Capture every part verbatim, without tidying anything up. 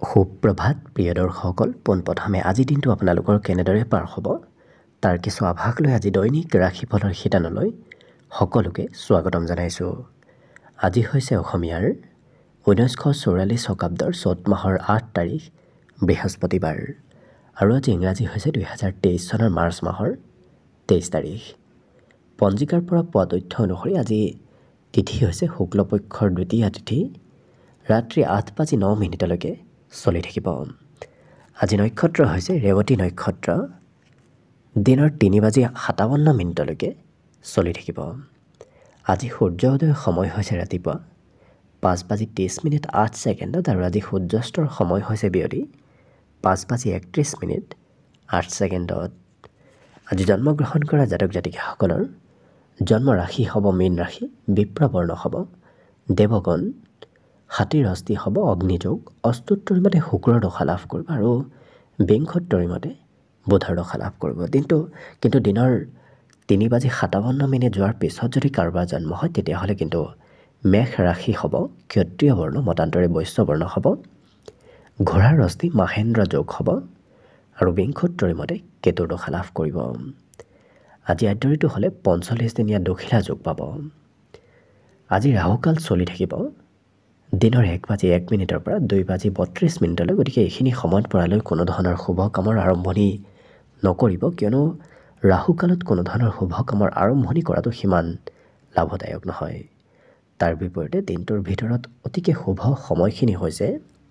সুপ্ৰভাত প্ৰিয় দৰ্শকসকল, পোনপ্ৰথমে আজিৰ দিনটো আপোনালোকৰ কেনেদৰে পাৰ হ'ব তাৰ কিছু আভাস লৈ আজি দৈনিক ৰাশিফলৰ শিতানলৈ সকলোকে স্বাগতম জনাইছোঁ। আজি হৈছে অসমীয়াৰ ঊনৈছশ চৌৰাল্লিছ শকাব্দৰ চ'ত মাহৰ আঠ তাৰিখ বৃহস্পতিবাৰ আৰু আজি ইংৰাজী হৈছে দুহেজাৰ তেইছ চনৰ মাৰ্চ মাহৰ তেইছ তাৰিখ। পঞ্জিকাৰ পৰা পোৱা তথ্য অনুসৰি আজি তিথি হৈছে শুক্লপক্ষৰ দ্বিতীয়া তিথি, ৰাত্ৰি আঠ বাজি ন মিনিটলৈকে চলি থাকিব। আজি নক্ষত্ৰ হৈছে ৰেৱতী নক্ষত্ৰ, দিনৰ তিনি বাজি সাতাৱন্ন মিনিটলৈকে চলি থাকিব। আজি সূৰ্য উদয়ৰ সময় হৈছে ৰাতিপুৱা পাঁচ বাজি ত্ৰিছ মিনিট আঠ ছেকেণ্ডত আৰু আজি সূৰ্যাস্তৰ সময় হৈছে বিয়লি পাঁচ বাজি একত্ৰিছ মিনিট আঠ ছেকেণ্ডত। আজি জন্মগ্ৰহণ কৰা জাতক জাতিকাসকলৰ জন্ম ৰাশি হ'ব মীন ৰাশি, বিপ্ৰবৰ্ণ হ'ব দেৱগণ, হাতীৰ অস্থি হ'ব অগ্নিযোগ, অস্তুত্তৰ মতে শুক্ৰৰ দশা লাভ কৰিব আৰু বিংশত্তৰী মতে বুধৰ দশা লাভ কৰিব। দিনটো কিন্তু দিনৰ তিনি বাজি সাতাৱন্ন মিনিট যোৱাৰ পিছত যদি কাৰোবাৰ জন্ম হয় তেতিয়াহ'লে কিন্তু মেষ ৰাশি হ'ব ক্ষত্ৰিয় বৰ্ণ, মতান্তৰে বৈশ্য বৰ্ণ হ'ব, ঘোঁৰাৰ অস্থি মাহেন্দ্ৰ যোগ হ'ব আৰু বিংশত্তৰী মতে কেতুৰ দশা লাভ কৰিব। আজি আদ্যৰিটো হ'লে পঞ্চল্লিছ দিনীয়া দখিলা যোগ পাব। আজি ৰাহুকাল চলি থাকিব দিনৰ এক বাজি এক মিনিটৰ পৰা দুই বাজি বত্ৰিছ মিনিটলৈ। গতিকে এইখিনি সময়ত পৰালৈ কোনো ধৰণৰ শুভ কামৰ আৰম্ভণি নকৰিব, কিয়নো ৰাহুকালত কোনো ধৰণৰ শুভ কামৰ আৰম্ভণি কৰাটো সিমান লাভদায়ক নহয়। তাৰ বিপৰীতে দিনটোৰ ভিতৰত অতিকে শুভ সময়খিনি হৈছে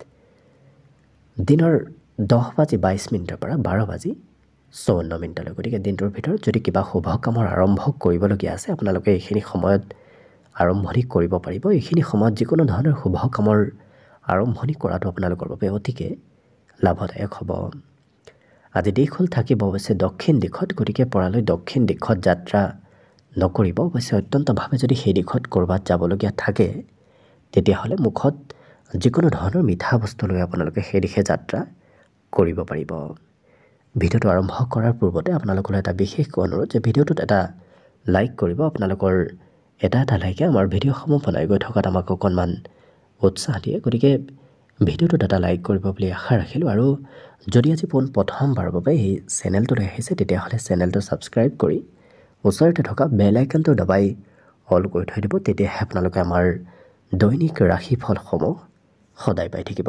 দিনৰ দহ বাজি বাইছ মিনিটৰ পৰা বাৰ বাজি চৌৱন্ন মিনিটলৈ। গতিকে দিনটোৰ ভিতৰত যদি কিবা শুভ কামৰ আৰম্ভ কৰিবলগীয়া আছে আপোনালোকে এইখিনি সময়ত আৰম্ভণি কৰিব পাৰিব। এইখিনি সময়ত যিকোনো ধৰণৰ শুভ কামৰ আৰম্ভণি কৰাটো আপোনালোকৰ বাবে অতিকে লাভদায়ক হ'ব। আজি দিশ হ'ল থাকিব অৱশ্যে দক্ষিণ দিশত, গতিকে পৰালৈ দক্ষিণ দিশত যাত্ৰা নকৰিব। অৱশ্যে অত্যন্তভাৱে যদি সেই দিশত ক'ৰবাত যাবলগীয়া থাকে তেতিয়াহ'লে মুখত যিকোনো ধৰণৰ মিঠা বস্তু লৈ আপোনালোকে সেই দিশে যাত্ৰা কৰিব পাৰিব। ভিডিঅ'টো আৰম্ভ কৰাৰ পূৰ্বতে আপোনালোকলৈ এটা বিশেষ অনুৰোধ যে ভিডিঅ'টোত এটা লাইক কৰিব। আপোনালোকৰ এটা এটা লাইকে আমাৰ ভিডিঅ'সমূহ বনাই গৈ থকাত আমাক অকণমান উৎসাহ দিয়ে। গতিকে ভিডিঅ'টোত এটা লাইক কৰিব বুলি আশা ৰাখিলোঁ আৰু যদি আজি পোন প্ৰথমবাৰৰ বাবে এই চেনেলটোলৈ আহিছে তেতিয়াহ'লে চেনেলটো ছাবস্ক্ৰাইব কৰি ওচৰতে থকা বেল আইকনটো দবাই অল কৰি থৈ দিব। তেতিয়াহে আপোনালোকে আমাৰ দৈনিক ৰাশিফলসমূহ সদায় পাই থাকিব।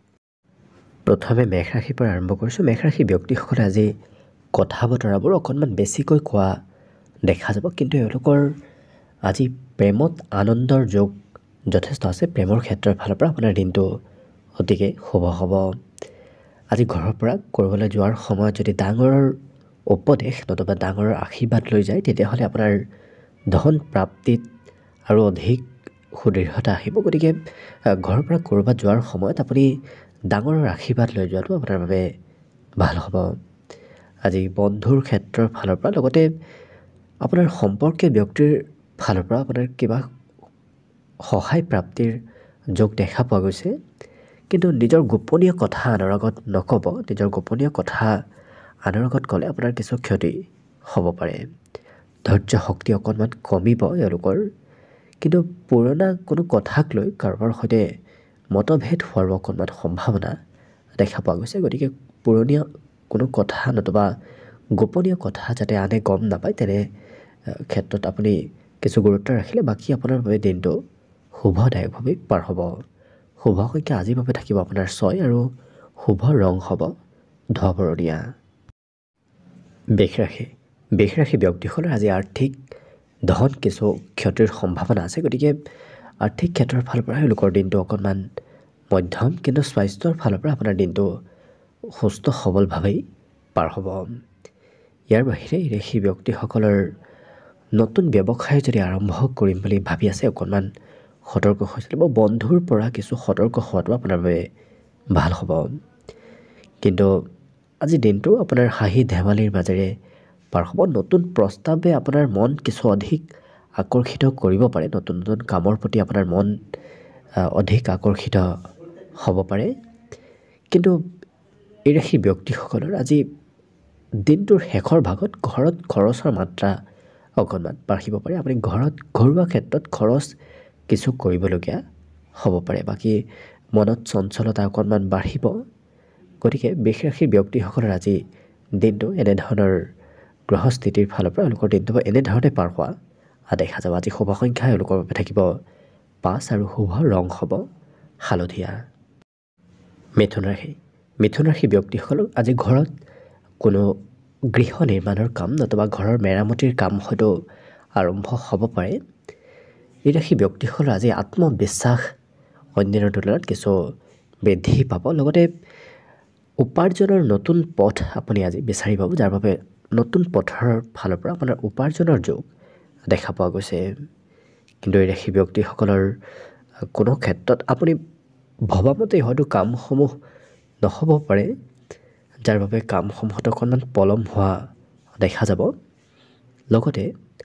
প্ৰথমে মেষ ৰাশিৰ পৰা আৰম্ভ কৰিছোঁ। মেষ ৰাশি ব্যক্তিসকলে আজি কথা বতৰাবোৰ অকণমান বেছিকৈ কোৱা দেখা যাব, কিন্তু এওঁলোকৰ আজি প্ৰেমত আনন্দৰ যোগ যথেষ্ট আছে। প্ৰেমৰ ক্ষেত্ৰৰ ফালৰ পৰা আপোনাৰ দিনটো অতিকে শুভ হ'ব। আজি ঘৰৰ পৰা ক'ৰবালৈ যোৱাৰ সময়ত যদি ডাঙৰৰ উপদেশ নতুবা ডাঙৰৰ আশীৰ্বাদ লৈ যায় তেতিয়াহ'লে আপোনাৰ ধন প্ৰাপ্তিত আৰু অধিক সুদৃঢ়তা আহিব। গতিকে ঘৰৰ পৰা ক'ৰবাত যোৱাৰ সময়ত আপুনি ডাঙৰৰ আশীৰ্বাদ লৈ যোৱাটো আপোনাৰ বাবে ভাল হ'ব। আজি বন্ধুৰ ক্ষেত্ৰৰ ফালৰ পৰা লগতে আপোনাৰ সম্পৰ্কীয় ব্যক্তিৰ ফালৰ পৰা আপোনাৰ কিবা সহায় প্ৰাপ্তিৰ যোগ দেখা পোৱা গৈছে, কিন্তু নিজৰ গোপনীয় কথা আনৰ আগত নক'ব। নিজৰ গোপনীয় কথা আনৰ আগত ক'লে আপোনাৰ কিছু ক্ষতি হ'ব পাৰে। ধৈৰ্য শক্তি অকণমান কমিব এওঁলোকৰ, কিন্তু পুৰণা কোনো কথাক লৈ কাৰোবাৰ সৈতে মতভেদ হোৱাৰ অকণমান সম্ভাৱনা দেখা পোৱা গৈছে। গতিকে পুৰণীয়া কোনো কথা নতুবা গোপনীয় কথা যাতে আনে গম নাপায় তেনে ক্ষেত্ৰত আপুনি কিছু গুৰুত্ব ৰাখিলে বাকী আপোনাৰ বাবে দিনটো শুভদায়কভাৱে পাৰ হ'ব। শুভ সংখ্যা আজিৰ বাবে থাকিব আপোনাৰ ছয় আৰু শুভ ৰং হ'ব ধোঁৱা বৰণীয়া। বৃষ ৰাশি বৃষ ৰাশি ব্যক্তিসকলৰ আজি আৰ্থিক ধন কিছু ক্ষতিৰ সম্ভাৱনা আছে। গতিকে আৰ্থিক ক্ষেত্ৰৰ ফালৰ পৰা লোকৰ দিনটো অকণমান মধ্যম, কিন্তু স্বাস্থ্যৰ ফালৰ পৰা আপোনাৰ দিনটো সুস্থ সবলভাৱেই পাৰ হ'ব। ইয়াৰ বাহিৰে এই ৰাশি ব্যক্তিসকলৰ নতুন ব্যৱসায় যদি আৰম্ভ কৰিম বুলি ভাবি আছে অকণমান সতৰ্ক হৈ চলিব। বন্ধুৰ পৰা কিছু সতৰ্ক হোৱাটো আপোনাৰ বাবে ভাল হ'ব। কিন্তু আজি দিনটো আপোনাৰ হাঁহি ধেমালিৰ মাজেৰে পাৰ হ'ব। নতুন প্ৰস্তাৱে আপোনাৰ মন কিছু অধিক আকৰ্ষিত কৰিব পাৰে। নতুন নতুন কামৰ প্ৰতি আপোনাৰ মন অধিক আকৰ্ষিত হ'ব পাৰে, কিন্তু এই ৰাশি ব্যক্তিসকলৰ আজি দিনটোৰ শেষৰ ভাগত ঘৰত খৰচৰ মাত্ৰা অকণমান বাঢ়িব পাৰে। আপুনি ঘৰত ঘৰুৱা ক্ষেত্ৰত খৰচ কিছু কৰিবলগীয়া হ'ব পাৰে। বাকী মনত চঞ্চলতা অকণমান বাঢ়িব। গতিকে বৃষ ৰাশিৰ ব্যক্তিসকলৰ আজি দিনটো এনেধৰণৰ গ্ৰহস্থিতিৰ ফালৰ পৰা এওঁলোকৰ দিনটো এনেধৰণে পাৰ হোৱা দেখা যাব। আজি শুভ সংখ্যা এওঁলোকৰ বাবে থাকিব পাঁচ আৰু শুভ ৰং হ'ব হালধীয়া। মিথুন ৰাশি মিথুন ৰাশি ব্যক্তিসকলক আজি ঘৰত কোনো গৃহ নিৰ্মাণৰ কাম নতুবা ঘৰৰ মেৰামতিৰ কাম হয়তো আৰম্ভ হ'ব পাৰে। এই ৰাশি ব্যক্তিসকলৰ আজি আত্মবিশ্বাস অন্যান্য তুলনাত কিছু বৃদ্ধি পাব। লগতে উপাৰ্জনৰ নতুন পথ আপুনি আজি বিচাৰি পাব, যাৰ বাবে নতুন পথৰ ফালৰ পৰা আপোনাৰ উপাৰ্জনৰ যোগ দেখা পোৱা গৈছে। কিন্তু এই ৰাশি ব্যক্তিসকলৰ কোনো ক্ষেত্ৰত আপুনি ভবামতে হয়তো কামসমূহ নহ'ব পাৰে, যাৰ বাবে কামসমূহত অকণমান পলম হোৱা দেখা যাব। লগতে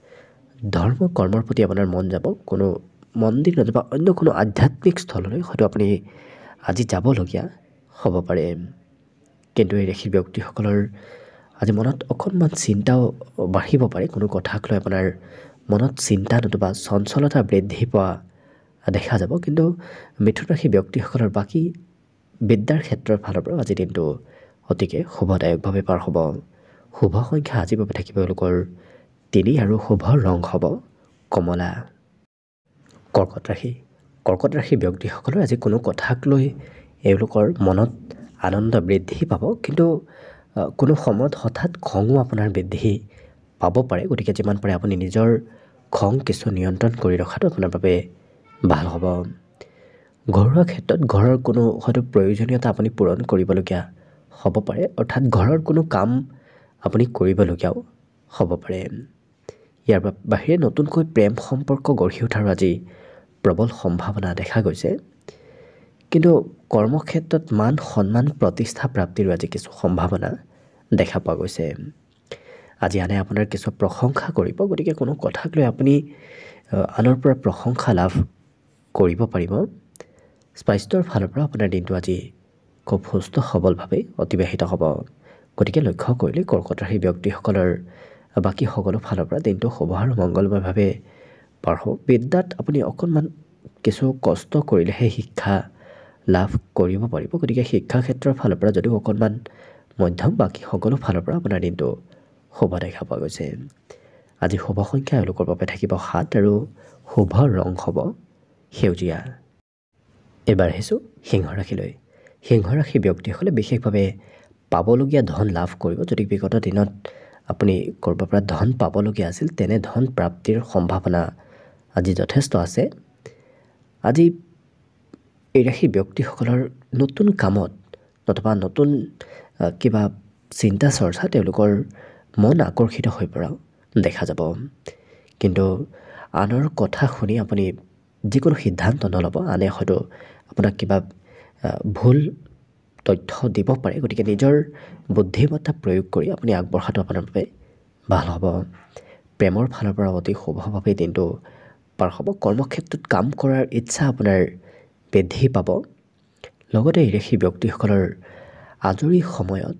ধৰ্ম কৰ্মৰ প্ৰতি আপোনাৰ মন যাব, কোনো মন্দিৰ নতুবা অন্য কোনো আধ্যাত্মিক স্থললৈ হয়তো আপুনি আজি যাবলগীয়া হ'ব পাৰে। কিন্তু এই ৰাশি ব্যক্তিসকলৰ আজি মনত অকণমান চিন্তাও বাঢ়িব পাৰে, কোনো কথাক লৈ আপোনাৰ মনত চিন্তা নতুবা চঞ্চলতা বৃদ্ধি পোৱা দেখা যাব। কিন্তু মিথুন ৰাশি ব্যক্তিসকলৰ বাকী বিদ্যাৰ ক্ষেত্ৰৰ ফালৰ পৰা আজি দিনটো অতিকে শুভদায়কভাৱে পাৰ হ'ব। শুভ সংখ্যা আজিৰ বাবে থাকিব এওঁলোকৰ তিনি আৰু শুভ ৰং হ'ব কমলা। কৰ্কট ৰাশি কৰ্কট ৰাশি ব্যক্তিসকলৰ আজি কোনো কথাক লৈ এওঁলোকৰ মনত আনন্দ বৃদ্ধি পাব, কিন্তু কোনো সময়ত হঠাৎ খঙো আপোনাৰ বৃদ্ধি পাব পাৰে। গতিকে যিমান পাৰে আপুনি নিজৰ খং কিছু নিয়ন্ত্ৰণ কৰি ৰখাটো আপোনাৰ বাবে ভাল হ'ব। ঘৰুৱা ক্ষেত্ৰত ঘৰৰ কোনো হয়তো প্ৰয়োজনীয়তা আপুনি পূৰণ কৰিবলগীয়া হ'ব পাৰে, অৰ্থাৎ ঘৰৰ কোনো কাম আপুনি কৰিবলগীয়াও হ'ব পাৰে। ইয়াৰ বাহিৰে নতুনকৈ প্ৰেম সম্পৰ্ক গঢ়ি উঠাৰ আজি প্ৰবল সম্ভাৱনা দেখা গৈছে। কিন্তু কৰ্মক্ষেত্ৰত মান সন্মান প্ৰতিষ্ঠা প্ৰাপ্তিৰো আজি কিছু সম্ভাৱনা দেখা পোৱা গৈছে। আজি আনে আপোনাৰ কিছু প্ৰশংসা কৰিব, গতিকে কোনো কথাক লৈ আপুনি আনৰ পৰা প্ৰশংসা লাভ কৰিব পাৰিব। স্বাস্থ্যৰ ফালৰ পৰা আপোনাৰ দিনটো আজি খুব সুস্থ সবলভাৱে অতিবাহিত হ'ব। গতিকে লক্ষ্য কৰিলে কৰ্কট ৰাশি ব্যক্তিসকলৰ বাকী সকলো ফালৰ পৰা দিনটো শুভ আৰু মংগলময়ভাৱে পাৰ হ'ব। বিদ্যাত আপুনি অকণমান কিছু কষ্ট কৰিলেহে শিক্ষা লাভ কৰিব পাৰিব। গতিকে শিক্ষা ক্ষেত্ৰৰ ফালৰ পৰা যদিও অকণমান মধ্যম, বাকী সকলো ফালৰ পৰা আপোনাৰ দিনটো শুভ দেখা পোৱা গৈছে। আজি শুভ সংখ্যা এওঁলোকৰ বাবে থাকিব সাত আৰু শুভ ৰং হ'ব সেউজীয়া। এবাৰ আহিছোঁ সিংহ ৰাশিলৈ। সিংহ ৰাশি ব্যক্তিসকলে বিশেষভাৱে পাবলগীয়া ধন লাভ কৰিব। যদি বিগত দিনত আপুনি ক'ৰবাৰ পৰা ধন পাবলগীয়া আছিল, তেনে ধন প্ৰাপ্তিৰ সম্ভাৱনা আজি যথেষ্ট আছে। আজি এই ৰাশি ব্যক্তিসকলৰ নতুন কামত নতুবা নতুন কিবা চিন্তা চৰ্চা তেওঁলোকৰ মন আকৰ্ষিত হৈ পৰাও দেখা যাব। কিন্তু আনৰ কথা শুনি আপুনি যিকোনো সিদ্ধান্ত নল'ব। আনে হয়তো আপোনাক কিবা ভুল তথ্য দিব পাৰে, গতিকে নিজৰ বুদ্ধিমত্তা প্ৰয়োগ কৰি আপুনি আগবঢ়াটো আপোনাৰ বাবে ভাল হ'ব। প্ৰেমৰ ফালৰ পৰা অতি শুভভাৱে দিনটো পাৰ হ'ব। কৰ্মক্ষেত্ৰত কাম কৰাৰ ইচ্ছা আপোনাৰ বৃদ্ধি পাব। লগতে এই ৰাশি ব্যক্তিসকলৰ আজৰি সময়ত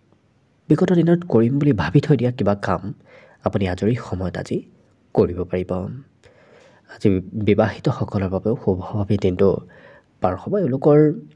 বিগত দিনত কৰিম বুলি ভাবি থৈ দিয়া কিবা কাম আপুনি আজৰি সময়ত আজি কৰিব পাৰিব। আজি বিবাহিতসকলৰ বাবেও শুভভাৱে দিনটো পাৰ হ'ব। এওঁলোকৰ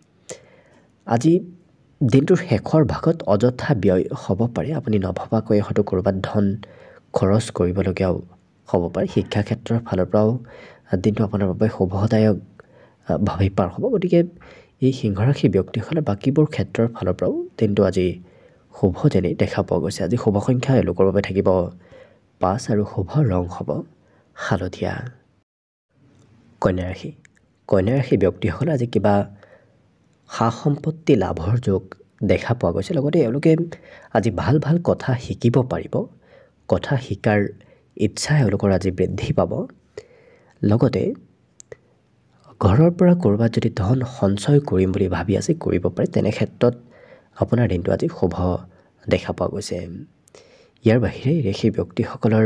আজি দিনটোৰ শেষৰ ভাগত অযথা ব্যয় হ'ব পাৰে। আপুনি নভবাকৈ হয়তো ক'ৰবাত ধন খৰচ কৰিবলগীয়াও হ'ব পাৰে। শিক্ষা ক্ষেত্ৰৰ ফালৰ পৰাও দিনটো আপোনাৰ বাবে শুভদায়কভাৱে পাৰ হ'ব। গতিকে এই সিংহ ৰাশি ব্যক্তিসকলে বাকীবোৰ ক্ষেত্ৰৰ ফালৰ পৰাও দিনটো আজি শুভ যেনেই দেখা পোৱা গৈছে। আজি শুভ সংখ্যা এওঁলোকৰ বাবে থাকিব পাঁচ আৰু শুভ ৰং হ'ব হালধীয়া। কন্যা ৰাশি কন্যা ৰাশি ব্যক্তিসকলে আজি কিবা সা সম্পত্তি লাভৰ যোগ দেখা পোৱা গৈছে। লগতে এওঁলোকে আজি ভাল ভাল কথা শিকিব পাৰিব। কথা শিকাৰ ইচ্ছা এওঁলোকৰ আজি বৃদ্ধি পাব। লগতে ঘৰৰ পৰা ক'ৰবাত যদি ধন সঞ্চয় কৰিম বুলি ভাবি আছে, কৰিব পাৰে। তেনে ক্ষেত্ৰত আপোনাৰ দিনটো আজি শুভ দেখা পোৱা গৈছে। ইয়াৰ বাহিৰে ৰাশি ব্যক্তিসকলৰ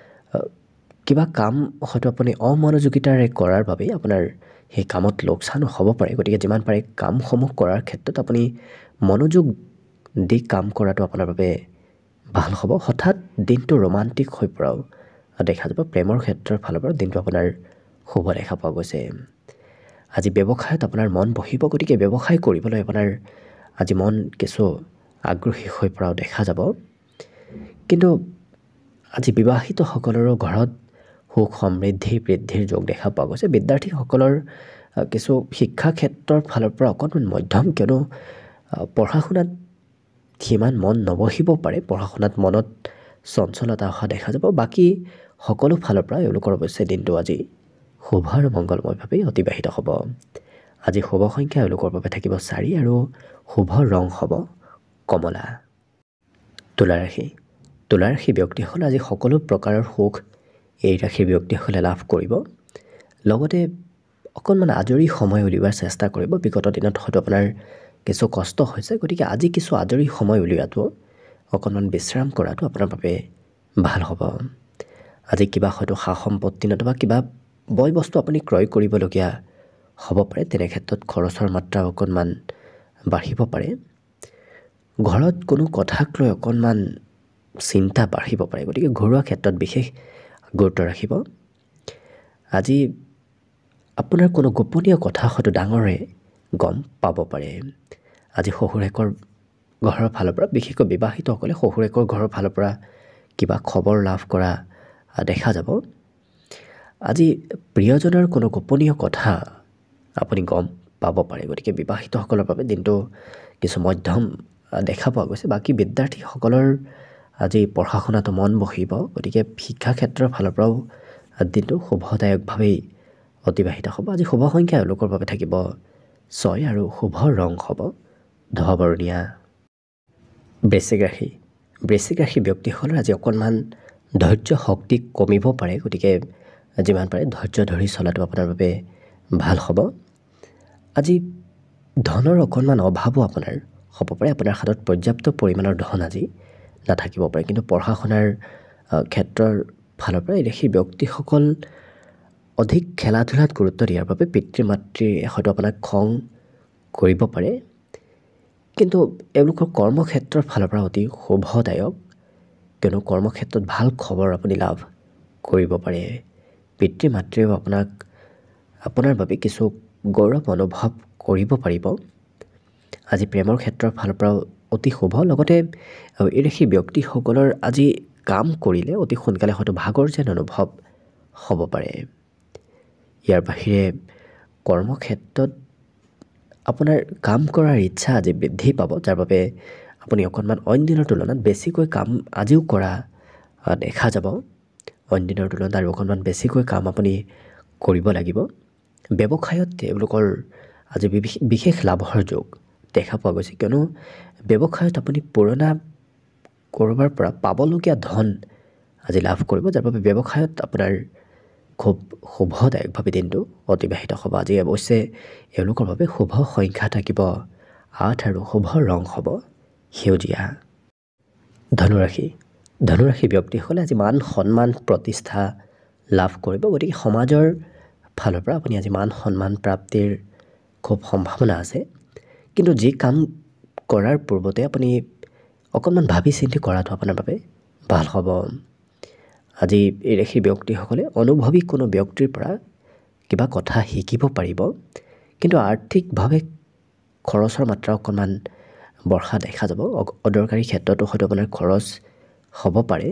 কিবা কাম হয়তো আপুনি অমনোযোগিতাৰে কৰাৰ বাবে আপোনাৰ সেই কামত লোকচানো হ'ব পাৰে। গতিকে যিমান পাৰে কামসমূহ কৰাৰ ক্ষেত্ৰত আপুনি মনোযোগ দি কাম কৰাটো আপোনাৰ বাবে ভাল হ'ব। হঠাৎ দিনটো ৰোমান্টিক হৈ পৰাও দেখা যাব। প্ৰেমৰ ক্ষেত্ৰৰ ফালৰ পৰা দিনটো আপোনাৰ শুভ দেখা পোৱা গৈছে। আজি ব্যৱসায়ত আপোনাৰ মন বহিব, গতিকে ব্যৱসায় কৰিবলৈ আপোনাৰ আজি মন কিছু আগ্ৰহী হৈ পৰাও দেখা যাব। কিন্তু আজি বিবাহিতসকলৰো ঘৰত সুখ সমৃদ্ধি বৃদ্ধিৰ যোগ দেখা পোৱা গৈছে। বিদ্যাৰ্থীসকলৰ কিছু শিক্ষা ক্ষেত্ৰৰ ফালৰ পৰা অকণমান মধ্যম, কিয়নো পঢ়া শুনাত সিমান মন নবহিব পাৰে, পঢ়া শুনাত মনত চঞ্চলতা অহা দেখা যাব। বাকী সকলো ফালৰ পৰা এওঁলোকৰ অৱশ্যে দিনটো আজি শুভ আৰু মংগলময়ভাৱেই অতিবাহিত হ'ব। আজি শুভ সংখ্যা এওঁলোকৰ বাবে থাকিব চাৰি আৰু শুভ ৰং হ'ব কমলা। তুলা ৰাশি তুলা ৰাশি ব্যক্তিসকলে আজি সকলো প্ৰকাৰৰ সুখ এই ৰাশিৰ ব্যক্তিসকলে লাভ কৰিব। লগতে অকণমান আজৰি সময় উলিওৱাৰ চেষ্টা কৰিব। বিগত দিনত হয়তো আপোনাৰ কিছু কষ্ট হৈছে, গতিকে আজি কিছু আজৰি সময় উলিওৱাটো, অকণমান বিশ্ৰাম কৰাটো আপোনাৰ বাবে ভাল হ'ব। আজি কিবা হয়তো সা সম্পত্তি নতুবা কিবা বয় বস্তু আপুনি ক্ৰয় কৰিবলগীয়া হ'ব পাৰে, তেনে ক্ষেত্ৰত খৰচৰ মাত্ৰা অকণমান বাঢ়িব পাৰে। ঘৰত কোনো কথাক লৈ অকণমান চিন্তা বাঢ়িব পাৰে, গতিকে ঘৰুৱা ক্ষেত্ৰত বিশেষ গুৰুত্ব ৰাখিব। আজি আপোনাৰ কোনো গোপনীয় কথা হয়তো ডাঙৰে গম পাব পাৰে। আজি শহুৰেকৰ ঘৰৰ ফালৰ পৰা, বিশেষকৈ বিবাহিতসকলে শহুৰেকৰ ঘৰৰ ফালৰ পৰা কিবা খবৰ লাভ কৰা দেখা যাব। আজি প্ৰিয়জনৰ কোনো গোপনীয় কথা আপুনি গম পাব পাৰে, গতিকে বিবাহিতসকলৰ বাবে দিনটো কিছু মধ্যম দেখা পোৱা গৈছে। বাকী বিদ্যাৰ্থীসকলৰ আজি পঢ়া শুনাটো মন বহিব, গতিকে শিক্ষা ক্ষেত্ৰৰ ফালৰ পৰাও দিনটো শুভদায়কভাৱেই অতিবাহিত হ'ব। আজি শুভ সংখ্যা এওঁলোকৰ বাবে থাকিব ছয় আৰু শুভ ৰং হ'ব ধোৱা বৰণীয়া। বৃশ্চিক ৰাশি বৃশ্চিক ৰাশি ব্যক্তিসকলৰ আজি অকণমান ধৈৰ্য শক্তি কমিব পাৰে, গতিকে যিমান পাৰে ধৈৰ্য ধৰি চলাটো আপোনাৰ বাবে ভাল হ'ব। আজি ধনৰ অকণমান অভাৱো আপোনাৰ হ'ব পাৰে। আপোনাৰ হাতত পৰ্যাপ্ত পৰিমাণৰ ধন আজি নাথাকিব পাৰে, কিন্তু পঢ়া শুনাৰ ক্ষেত্ৰৰ ফালৰ পৰা এই ৰাশি ব্যক্তিসকল অধিক খেলা ধূলাত গুৰুত্ব দিয়াৰ বাবে পিতৃ মাতৃয়ে হয়তো আপোনাক খং কৰিব পাৰে, কিন্তু এওঁলোকৰ কৰ্মক্ষেত্ৰৰ ফালৰ পৰা অতি শুভদায়ক, কিয়নো কৰ্মক্ষেত্ৰত ভাল খবৰ আপুনি লাভ কৰিব পাৰে। পিতৃ মাতৃয়েও আপোনাক আপোনাৰ বাবে কিছু গৌৰৱ অনুভৱ কৰিব পাৰিব। আজি প্ৰেমৰ ক্ষেত্ৰৰ ফালৰ পৰাও অতি শুভ। লগতে এই ৰাশি ব্যক্তিসকলৰ আজি কাম কৰিলে অতি সোনকালে হয়তো ভাগৰ যেন অনুভৱ হ'ব পাৰে। ইয়াৰ বাহিৰে কৰ্মক্ষেত্ৰত আপোনাৰ কাম কৰাৰ ইচ্ছা আজি বৃদ্ধি পাব, যাৰ বাবে আপুনি অকণমান অইন দিনৰ তুলনাত বেছিকৈ কাম আজিও কৰা দেখা যাব। অইন দিনৰ তুলনাত আৰু অকণমান বেছিকৈ কাম আপুনি কৰিব লাগিব। ব্যৱসায়ত তেওঁলোকৰ আজি বিশেষ লাভৰ যোগ দেখা পোৱা গৈছে, কিয়নো ব্যৱসায়ত আপুনি পুৰণা ক'ৰবাৰ পৰা পাবলগীয়া ধন আজি লাভ কৰিব, যাৰ বাবে ব্যৱসায়ত আপোনাৰ খুব শুভদায়কভাৱে দিনটো অতিবাহিত হ'ব। আজি অৱশ্যে এওঁলোকৰ বাবে শুভ সংখ্যা থাকিব আঠ আৰু শুভ ৰং হ'ব সেউজীয়া। ধনুৰাশি ধনুৰাশি ব্যক্তিসকলে আজি মান সন্মান প্ৰতিষ্ঠা লাভ কৰিব, গতিকে সমাজৰ ফালৰ পৰা আপুনি আজি মান সন্মান প্ৰাপ্তিৰ খুব সম্ভাৱনা আছে। কিন্তু যি কাম কৰাৰ পূৰ্বতে আপুনি অকণমান ভাবি চিন্তি কৰাটো আপোনাৰ বাবে ভাল হ'ব। আজি এই ৰাশি ব্যক্তিসকলে অনুভৱী কোনো ব্যক্তিৰ পৰা কিবা কথা শিকিব পাৰিব, কিন্তু আৰ্থিকভাৱে খৰচৰ মাত্ৰা অকণমান বঢ়া দেখা যাব। অদৰকাৰী ক্ষেত্ৰতো হয়তো আপোনাৰ খৰচ হ'ব পাৰে।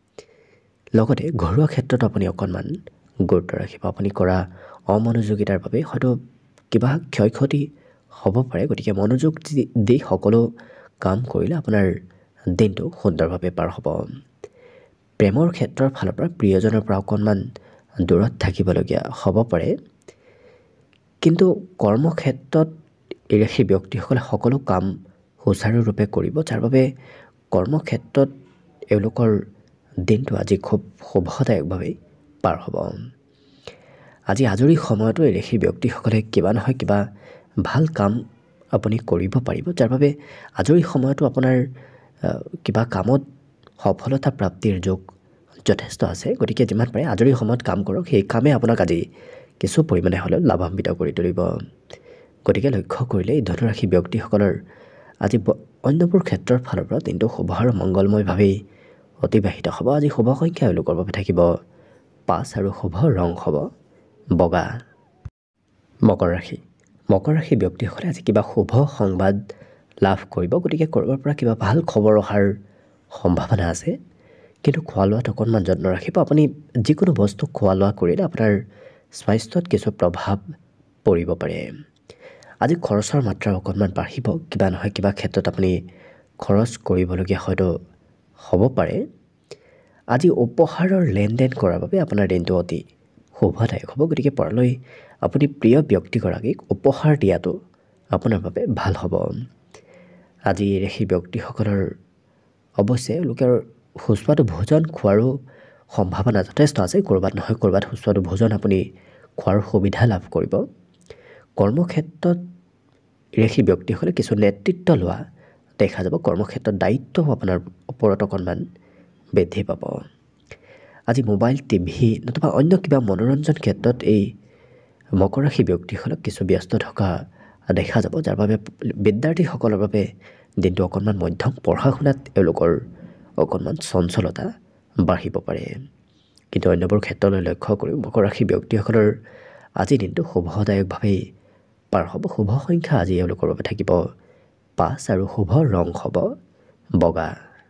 লগতে ঘৰুৱা ক্ষেত্ৰতো আপুনি অকণমান গুৰুত্ব ৰাখিব। আপুনি কৰা অমনোযোগিতাৰ বাবে হয়তো কিবা ক্ষয় ক্ষতি হ'ব পাৰে, গতিকে মনোযোগ দি সকলো কাম কৰিলে আপোনাৰ দিনটো সুন্দৰভাৱে পাৰ হ'ব। প্ৰেমৰ ক্ষেত্ৰৰ ফালৰ পৰা প্ৰিয়জনৰ পৰা অকণমান দূৰত থাকিবলগীয়া হ'ব পাৰে, কিন্তু কৰ্মক্ষেত্ৰত এই ৰাশি ব্যক্তিসকলে সকলো কাম সুচাৰুৰূপে কৰিব, যাৰ বাবে কৰ্মক্ষেত্ৰত এওঁলোকৰ দিনটো আজি খুব শুভদায়কভাৱেই পাৰ হ'ব। আজি আজৰি সময়তো এই ৰাশি ব্যক্তিসকলে কিবা নহয় কিবা ভাল কাম আপুনি কৰিব পাৰিব, যাৰ বাবে আজৰি সময়তো আপোনাৰ কিবা কামত সফলতা প্ৰাপ্তিৰ যোগ যথেষ্ট আছে। গতিকে যিমান পাৰে আজৰি সময়ত কাম কৰক, সেই কামে আপোনাক আজি কিছু পৰিমাণে হ'লেও লাভান্বিত কৰি তুলিব। গতিকে লক্ষ্য কৰিলে এই ধনুৰাশি ব্যক্তিসকলৰ আজি অন্যবোৰ ক্ষেত্ৰৰ ফালৰ পৰা দিনটো শুভ আৰু মংগলময়ভাৱেই অতিবাহিত হ'ব। আজি শুভ সংখ্যা এওঁলোকৰ বাবে থাকিব পাঁচ আৰু শুভ ৰং হ'ব বগা। মকৰ ৰাশি মকৰ ৰাশি ব্যক্তিসকলে আজি কিবা শুভ সংবাদ লাভ কৰিব গতিকে ক'ৰবাৰ পৰা কিবা ভাল খবৰ অহাৰ সম্ভাৱনা আছে কিন্তু খোৱা লোৱাত অকণমান যত্ন ৰাখিব আপুনি যিকোনো বস্তু খোৱা লোৱা কৰিলে আপোনাৰ স্বাস্থ্যত কিছু প্ৰভাৱ পৰিব পাৰে আজি খৰচৰ মাত্ৰা অকণমান বাঢ়িব কিবা নহয় কিবা ক্ষেত্ৰত আপুনি খৰচ কৰিবলগীয়া হয়তো হ'ব পাৰে আজি উপহাৰৰ লেনদেন কৰাৰ বাবে আপোনাৰ দিনটো অতি শুভদায়ক হ'ব গতিকে পৰলৈ আপুনি প্ৰিয় ব্যক্তিগৰাকীক উপহাৰ দিয়াটো আপোনাৰ বাবে ভাল হ'ব আজি সেই ব্যক্তিসকলৰ অৱশ্যে লোকৰ সুস্বাদু ভোজন খোৱাৰো সম্ভাৱনা যথেষ্ট আছে ক'ৰবাত নহয় ক'ৰবাত সুস্বাদু ভোজন আপুনি খোৱাৰ সুবিধা লাভ কৰিব কৰ্মক্ষেত্ৰত সেই ব্যক্তিসকলে কিছু নেতৃত্ব লোৱা দেখা যাব কৰ্মক্ষেত্ৰত দায়িত্ব আপোনাৰ ওপৰত অকণমান বৃদ্ধি পাব আজি মোবাইল টিভি নতুবা অন্য কিবা মনোৰঞ্জন ক্ষেত্ৰত এই মকৰ ৰাশি ব্যক্তিসকলক কিছু ব্যস্ত থকা দেখা যাব যাৰ বাবে বিদ্যাৰ্থীসকলৰ বাবে দিনটো অকণমান মধ্যম পঢ়া শুনাত এওঁলোকৰ অকণমান চঞ্চলতা বাঢ়িব পাৰে কিন্তু অন্যবোৰ ক্ষেত্ৰলৈ লক্ষ্য কৰি মকৰ ৰাশি ব্যক্তিসকলৰ আজি দিনটো শুভদায়কভাৱেই পাৰ হ'ব শুভ সংখ্যা আজি এওঁলোকৰ বাবে থাকিব পাঁচ আৰু শুভ ৰং হ'ব বগা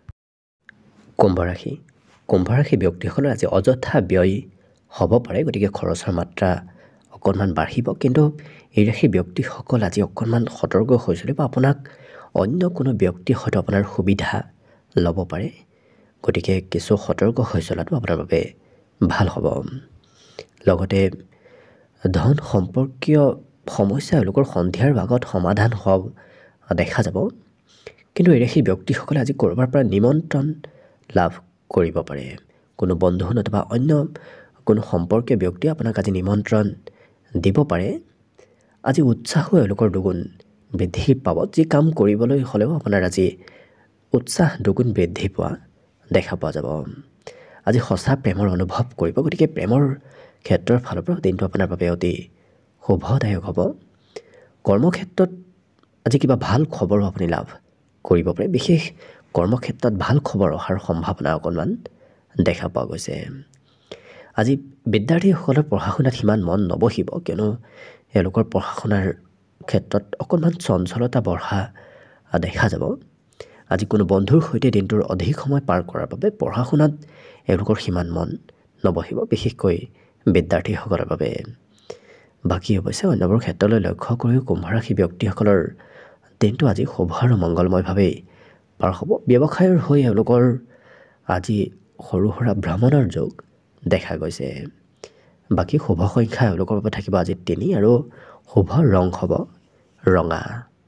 কুম্ভ ৰাশি কুম্ভ ৰাশি ব্যক্তিসকলৰ আজি অযথা ব্যয় হ'ব পাৰে গতিকে খৰচৰ মাত্ৰা অকণমান বাঢ়িব কিন্তু এই ৰাশি ব্যক্তিসকল আজি অকণমান সতৰ্ক হৈ চলিব আপোনাক অন্য কোনো ব্যক্তি হয়তো আপোনাৰ সুবিধা ল'ব পাৰে গতিকে কিছু সতৰ্ক হৈ চলাটো আপোনাৰ বাবে ভাল হ'ব লগতে ধন সম্পৰ্কীয় সমস্যা এওঁলোকৰ সন্ধিয়াৰ ভাগত সমাধান হোৱা দেখা যাব কিন্তু এই ৰাশি ব্যক্তিসকলে আজি ক'ৰবাৰ পৰা নিমন্ত্ৰণ লাভ কৰিব পাৰে কোনো বন্ধু নতুবা অন্য কোনো সম্পৰ্কীয় ব্যক্তি আপোনাক আজি নিমন্ত্ৰণ দিব পাৰে আজি উৎসাহো এওঁলোকৰ দুগুণ বৃদ্ধি পাব যি কাম কৰিবলৈ হ'লেও আপোনাৰ আজি উৎসাহ দুগুণ বৃদ্ধি পোৱা দেখা পোৱা যাব আজি সঁচা প্ৰেমৰ অনুভৱ কৰিব গতিকে প্ৰেমৰ ক্ষেত্ৰৰ ফালৰ পৰা দিনটো আপোনাৰ বাবে অতি শুভদায়ক হ'ব কৰ্মক্ষেত্ৰত আজি কিবা ভাল খবৰো আপুনি লাভ কৰিব পাৰে বিশেষ কৰ্মক্ষেত্ৰত ভাল খবৰ অহাৰ সম্ভাৱনা অকণমান দেখা পোৱা গৈছে আজি বিদ্যাৰ্থীসকলৰ পঢ়া শুনাত সিমান মন নবহিব কিয়নো এওঁলোকৰ পঢ়া শুনাৰ ক্ষেত্ৰত অকণমান চঞ্চলতা বঢ়া দেখা যাব আজি কোনো বন্ধুৰ সৈতে দিনটোৰ অধিক সময় পাৰ কৰাৰ বাবে পঢ়া শুনাত এওঁলোকৰ সিমান মন নবহিব বিশেষকৈ বিদ্যাৰ্থীসকলৰ বাবে বাকী অৱশ্যে অন্যবোৰ ক্ষেত্ৰলৈ লক্ষ্য কৰিও কুম্ভ ৰাশি ব্যক্তিসকলৰ দিনটো আজি শুভ আৰু মংগলময়ভাৱেই পাৰ হ'ব ব্যৱসায়ৰ হৈ এওঁলোকৰ আজি সৰু সুৰা ভ্ৰমণৰ যোগ দেখা গৈছে বাকী শুভ সংখ্যা এওঁলোকৰ বাবে থাকিব আজি তিনি আৰু শুভ ৰং হ'ব ৰঙা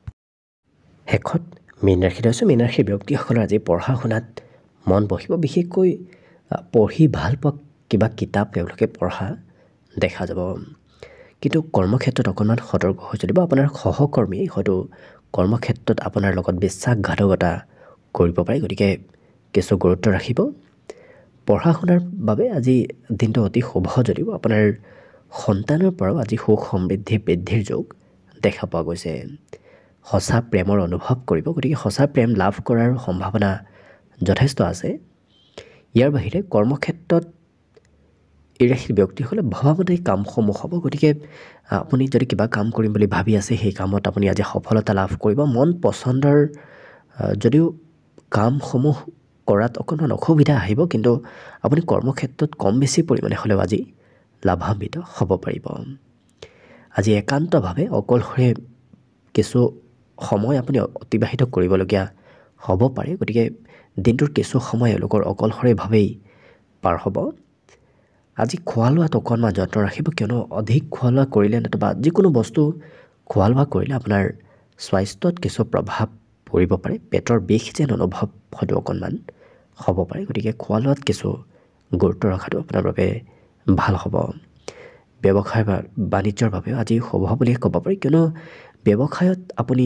শেষত মীন ৰাশিত আছোঁ মীন ৰাশি ব্যক্তিসকলৰ আজি পঢ়া শুনাত মন বহিব বিশেষকৈ পঢ়ি ভাল পোৱা কিবা কিতাপ তেওঁলোকে পঢ়া দেখা যাব কিন্তু কৰ্মক্ষেত্ৰত অকণমান সতৰ্ক হৈ চলিব আপোনাৰ সহকৰ্মী হয়তো কৰ্মক্ষেত্ৰত আপোনাৰ লগত বিশ্বাসঘাতকতা কৰিব পাৰে গতিকে কিছু গুৰুত্ব ৰাখিব পঢ়া শুনাৰ বাবে আজি দিনটো অতি শুভ যদিও আপোনাৰ সন্তানৰ পৰাও আজি সুখ সমৃদ্ধি বৃদ্ধিৰ যোগ দেখা পোৱা গৈছে সঁচা প্ৰেমৰ অনুভৱ কৰিব গতিকে সঁচা প্ৰেম লাভ কৰাৰ সম্ভাৱনা যথেষ্ট আছে ইয়াৰ বাহিৰে কৰ্মক্ষেত্ৰত এই ৰাশিৰ ব্যক্তিসকলে ভবামতে কামসমূহ হ'ব গতিকে আপুনি যদি কিবা কাম কৰিম বুলি ভাবি আছে সেই কামত আপুনি আজি সফলতা লাভ কৰিব মন পচন্দৰ যদিও কামসমূহ কৰাত অকণমান অসুবিধা আহিব কিন্তু আপুনি কৰ্মক্ষেত্ৰত কম বেছি পৰিমাণে হ'লেও আজি লাভান্বিত হ'ব পাৰিব আজি একান্তভাৱে অকলশৰে কিছু সময় আপুনি অতিবাহিত কৰিবলগীয়া হ'ব পাৰে গতিকে দিনটোৰ কিছু সময় এওঁলোকৰ অকলশৰেভাৱেই পাৰ হ'ব আজি খোৱা লোৱাত অকণমান যত্ন ৰাখিব কিয়নো অধিক খোৱা লোৱা কৰিলে নতুবা যিকোনো বস্তু খোৱা লোৱা কৰিলে আপোনাৰ স্বাস্থ্যত কিছু প্ৰভাৱ পৰিব পাৰে পেটৰ বিষ যেন অনুভৱ হয়তো অকণমান হ'ব পাৰে গতিকে খোৱা লোৱাত কিছু গুৰুত্ব ৰখাটো আপোনাৰ বাবে ভাল হ'ব ব্যৱসায় বা বাণিজ্যৰ বাবেও আজি শুভ বুলিয়ে ক'ব পাৰি কিয়নো ব্যৱসায়ত আপুনি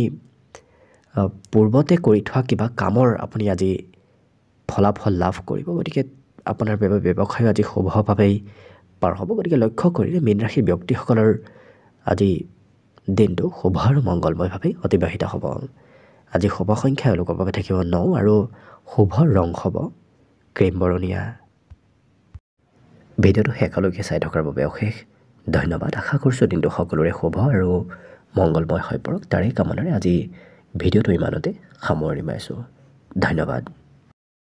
পূৰ্বতে কৰি থোৱা কিবা কামৰ আপুনি আজি ফলাফল লাভ কৰিব গতিকে আপোনাৰ বাবে ব্যৱসায় আজি শুভভাৱেই পাৰ হ'ব গতিকে লক্ষ্য কৰিলে মীন ৰাশিৰ ব্যক্তিসকলৰ আজি দিনটো শুভ আৰু মংগলময়ভাৱে অতিবাহিত হ'ব আজি শুভ সংখ্যা এওঁলোকৰ বাবে থাকিব ন আৰু শুভ ৰং হ'ব ক্ৰীম বৰণীয়া ভিডিঅ'টো শেষলৈকে চাই থকাৰ বাবে অশেষ ধন্যবাদ। আশা কৰিছোঁ দিনটো সকলোৰে শুভ আৰু মংগলময় হৈ পৰক। তাৰে কামনাৰে আজি ভিডিঅ'টো ইমানতে সামৰণি মাৰিছোঁ। ধন্যবাদ।